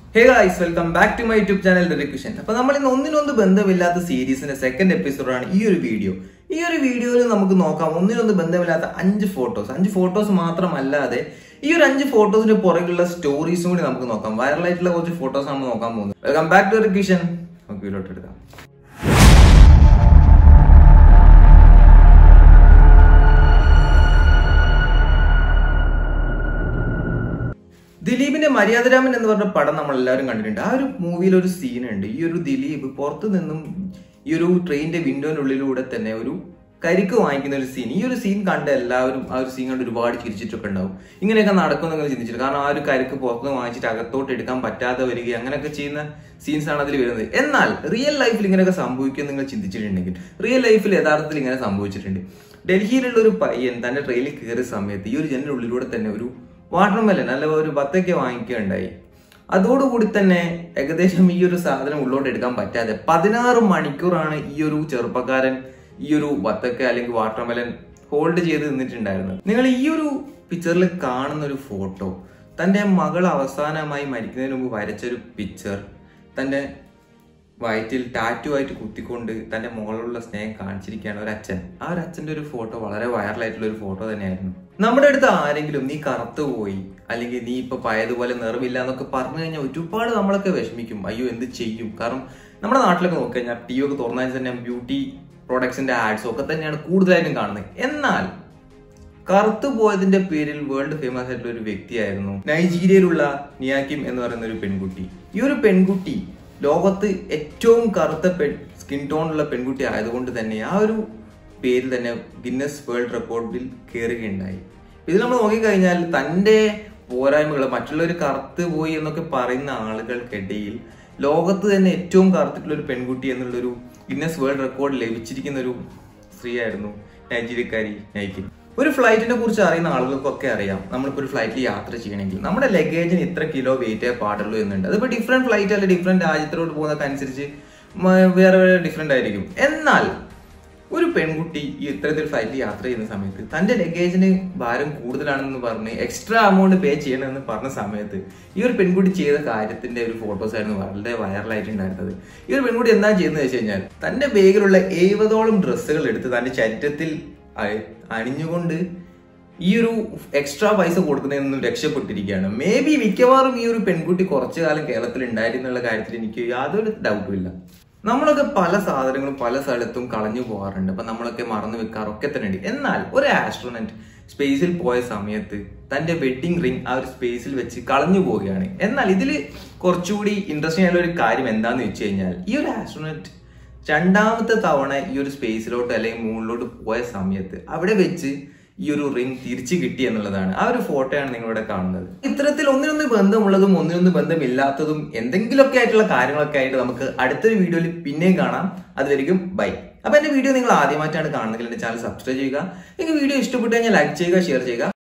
Hey guys, welcome back to my YouTube channel The Requisition. അപ്പോൾ നമ്മൾ ഇന്ന് ഒന്നിനൊന്ന് ബന്ധമില്ലാത്ത സീരീസിന്റെ സെക്കൻഡ് എപ്പിസോഡാണ് ഈ ഒരു വീഡിയോ. ഈ ഒരു വീഡിയോയിൽ നമുക്ക് നോക്കാം ഒന്നിനൊന്ന് ബന്ധമില്ലാത്ത 5 ഫോട്ടോസ് മാത്രമല്ലാതെ ഈ ഒരു 5 ഫോട്ടോസിന്റെ പുറകിലുള്ള സ്റ്റോറീസും കൂടി നമുക്ക് നോക്കാം. വൈറലായിട്ടുള്ള കുറച്ച് ഫോട്ടോസ് നമ്മൾ നോക്കാൻ പോകുന്നത്. വെൽക്കം ബാക്ക് ടു റിക്വിഷൻ. നമുക്ക് വീഡിയോട്ട് എടുക്കാം. ദിലീപിന്റെ മര്യാദരാമൻ എന്ന് പറഞ്ഞ പടം നമ്മൾ എല്ലാവരും കണ്ടിട്ടുണ്ട്. ആ ഒരു മൂവിയിൽ ഒരു സീനുണ്ട്. ഈ ഒരു ദിലീപ് പുറത്തു നിന്നും ഈ ഒരു ട്രെയിനിന്റെ വിൻഡോന്റെ ഉള്ളിലൂടെ തന്നെ ഒരു കരിക്ക് വാങ്ങിക്കുന്ന ഒരു സീൻ. ഈ ഒരു സീൻ കണ്ട് എല്ലാവരും ആ ഒരു സീൻ കണ്ട് ഒരുപാട് ചിരിച്ചിട്ടൊക്കെ ഉണ്ടാവും. ഇങ്ങനെയൊക്കെ നടക്കും നിങ്ങൾ ചിന്തിച്ചിട്ട്, കാരണം ആ ഒരു കരിക്ക് പുറത്തുനിന്ന് വാങ്ങിച്ചിട്ട് അകത്തോട്ട് എടുക്കാൻ പറ്റാതെ വരിക അങ്ങനെയൊക്കെ ചെയ്യുന്ന സീൻസ് ആണ് അതിൽ വരുന്നത്. എന്നാൽ റിയൽ ലൈഫിൽ ഇങ്ങനെയൊക്കെ സംഭവിക്കും നിങ്ങൾ ചിന്തിച്ചിട്ടുണ്ടെങ്കിൽ റിയൽ ലൈഫിൽ യഥാർത്ഥത്തിൽ ഇങ്ങനെ സംഭവിച്ചിട്ടുണ്ട്. ഡൽഹിയിലുള്ള ഒരു പയ്യൻ തന്റെ ട്രെയിനിൽ കയറിയ സമയത്ത് ഈ ഒരു ജനലിന്റെ ഉള്ളിലൂടെ തന്നെ ഒരു വാട്ടർമെലൻ അല്ല ഒരു ബത്തക്ക വാങ്ങിക്കുകയുണ്ടായി. അതോടുകൂടി തന്നെ ഏകദേശം ഈ ഒരു സാധനം ഉള്ളോട്ട് എടുക്കാൻ പറ്റാതെ 16 മണിക്കൂറാണ് ഈ ഒരു ചെറുപ്പക്കാരൻ ഈ ഒരു ബത്തക്ക അല്ലെങ്കിൽ വാട്ടർമെലൻ ഹോൾഡ് ചെയ്ത് നിന്നിട്ടുണ്ടായിരുന്നത്. നിങ്ങൾ ഈ ഒരു പിക്ചറിൽ കാണുന്ന ഒരു ഫോട്ടോ തന്റെ മകൾ അവസാനമായി മരിക്കുന്നതിന് മുമ്പ് വരച്ചൊരു പിക്ചർ തന്റെ വയറ്റിൽ ടാറ്റു ആയിട്ട് കുത്തിക്കൊണ്ട് തന്റെ മുകളിലുള്ള സ്നേഹം കാണിച്ചിരിക്കുകയാണ് ഒരു അച്ഛൻ. ആ ഒരു അച്ഛന്റെ ഒരു ഫോട്ടോ വളരെ വൈറലായിട്ടുള്ള ഒരു ഫോട്ടോ തന്നെയായിരുന്നു. നമ്മുടെ അടുത്ത് ആരെങ്കിലും നീ കറുത്തു പോയി അല്ലെങ്കിൽ നീ ഇപ്പൊ പഴയതുപോലെ നിറമില്ല എന്നൊക്കെ പറഞ്ഞു കഴിഞ്ഞാൽ ഒരുപാട് നമ്മളൊക്കെ വിഷമിക്കും. അയ്യോ എന്ത് ചെയ്യും? കാരണം നമ്മുടെ നാട്ടിലൊക്കെ നോക്കിക്കഴിഞ്ഞാൽ ടി ഒക്കെ തുറന്നാൽ തന്നെ ബ്യൂട്ടി പ്രോഡക്ട്സിന്റെ ആഡ്സും ഒക്കെ തന്നെയാണ് കൂടുതലായിട്ടും കാണുന്നത്. എന്നാൽ കറുത്തു പോയതിന്റെ പേരിൽ വേൾഡ് ഫേമസ് ആയിട്ടുള്ള ഒരു വ്യക്തിയായിരുന്നു നൈജീരിയയിലുള്ള നിയാക്കിം എന്ന് പറയുന്ന ഒരു പെൺകുട്ടി. ഈ ഒരു പെൺകുട്ടി ലോകത്ത് ഏറ്റവും കറുത്ത സ്കിൻ ടോണുള്ള പെൺകുട്ടി ആയതുകൊണ്ട് തന്നെ ആ ഒരു പേര് തന്നെ ഗിന്നസ് വേൾഡ് റെക്കോർഡിൽ കയറുകയുണ്ടായി. ഇതിൽ നമ്മൾ നോക്കിക്കഴിഞ്ഞാൽ തന്റെ പോരായ്മകൾ മറ്റുള്ളവർ കറുത്ത് പോയി എന്നൊക്കെ പറയുന്ന ആളുകൾക്കിടയിൽ ലോകത്ത് തന്നെ ഏറ്റവും കറുത്തിട്ടുള്ള ഒരു പെൺകുട്ടി എന്നുള്ളൊരു ഗിന്നസ് വേൾഡ് റെക്കോർഡ് ലഭിച്ചിരിക്കുന്ന ഒരു സ്ത്രീ ആയിരുന്നു നൈജീരിയക്കാരി നൈക്കിം. ഒരു ഫ്ലൈറ്റിനെ കുറിച്ച് അറിയുന്ന ആളുകൾക്കൊക്കെ അറിയാം, നമ്മളിപ്പോൾ ഒരു ഫ്ലൈറ്റിൽ യാത്ര ചെയ്യണമെങ്കിൽ നമ്മുടെ ലഗേജിന് ഇത്ര കിലോ വെയിറ്റേ പാടുള്ളൂ എന്നുണ്ട്. അതിപ്പോൾ ഡിഫറെന്റ് ഫ്ലൈറ്റ് അല്ലെങ്കിൽ ഡിഫറെന്റ് രാജ്യത്തിലോട്ട് പോകുന്നതൊക്കെ അനുസരിച്ച് വേറെ വേറെ ഡിഫറെന്റ് ആയിരിക്കും. എന്നാൽ ഒരു പെൺകുട്ടി ഈ ഇത്തരത്തിൽ ഫ്ലൈറ്റിൽ യാത്ര ചെയ്യുന്ന സമയത്ത് തന്റെ ലഗേജിന് ഭാരം കൂടുതലാണെന്ന് പറഞ്ഞ് എക്സ്ട്രാ എമൗണ്ട് പേ ചെയ്യണമെന്ന് പറഞ്ഞ സമയത്ത് ഈ ഒരു പെൺകുട്ടി ചെയ്ത കാര്യത്തിന്റെ ഒരു ഫോട്ടോസ് ആയിരുന്നു വളരെ വൈറലായിട്ടുണ്ടായിരുന്നത്. ഈ ഒരു പെൺകുട്ടി എന്താ ചെയ്യുന്നത് വെച്ച് കഴിഞ്ഞാൽ തന്റെ ബാഗിലുള്ള 70ഓളം ഡ്രസ്സുകൾ എടുത്ത് തന്റെ ശരീരത്തിൽ അണിഞ്ഞുകൊണ്ട് ഈ ഒരു എക്സ്ട്രാ പൈസ കൊടുക്കുന്നതിൽ നിന്നും രക്ഷപ്പെട്ടിരിക്കുകയാണ്. മേ ബി മിക്കവാറും ഈ ഒരു പെൺകുട്ടി കുറച്ചു കാലം കേരളത്തിൽ ഉണ്ടായിരുന്നുള്ള കാര്യത്തിൽ എനിക്ക് യാതൊരു ഡൗട്ടും ഇല്ല. നമ്മളൊക്കെ പല സാധനങ്ങളും പല സ്ഥലത്തും കളഞ്ഞു പോകാറുണ്ട്. അപ്പൊ നമ്മളൊക്കെ മറന്നു വെക്കാറൊക്കെ തന്നെ ഉണ്ട്. എന്നാൽ ഒരു ആസ്ട്രോനറ്റ് സ്പേസിൽ പോയ സമയത്ത് തന്റെ വെഡിങ് റിംഗ് ആ ഒരു സ്പേസിൽ വെച്ച് കളഞ്ഞു പോവുകയാണ്. എന്നാൽ ഇതിൽ കുറച്ചുകൂടി ഇൻട്രസ്റ്റിംഗ് ആയിട്ടുള്ള ഒരു കാര്യം എന്താന്ന് വെച്ച് കഴിഞ്ഞാൽ ഈ ഒരു ആസ്ട്രോനറ്റ് രണ്ടാമത്തെ തവണ ഈ ഒരു സ്പേസിലോട്ട് അല്ലെങ്കിൽ മൂണിലോട്ട് പോയ സമയത്ത് അവിടെ വെച്ച് ഈ ഒരു റിംഗ് തിരിച്ചു കിട്ടി എന്നുള്ളതാണ്. ആ ഒരു ഫോട്ടോയാണ് നിങ്ങളിവിടെ കാണുന്നത്. ഇത്തരത്തിൽ ഒന്നിനൊന്ന് ബന്ധമുള്ളതും ഒന്നിനൊന്ന് ബന്ധമില്ലാത്തതും എന്തെങ്കിലുമൊക്കെ ആയിട്ടുള്ള കാര്യങ്ങളൊക്കെ ആയിട്ട് നമുക്ക് അടുത്തൊരു വീഡിയോയിൽ പിന്നെയും കാണാം. അതുവരെയും ബൈ. അപ്പൊ എന്റെ വീഡിയോ നിങ്ങൾ ആദ്യമായിട്ടാണ് കാണുന്നതെങ്കിൽ എന്റെ ചാനൽ സബ്സ്ക്രൈബ് ചെയ്യുക. നിങ്ങൾക്ക് വീഡിയോ ഇഷ്ടപ്പെട്ടു കഴിഞ്ഞാൽ ലൈക്ക് ചെയ്യുക, ഷെയർ ചെയ്യുക.